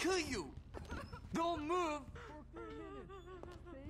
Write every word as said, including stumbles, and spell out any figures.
kill you! Don't move! For three minutes. Stay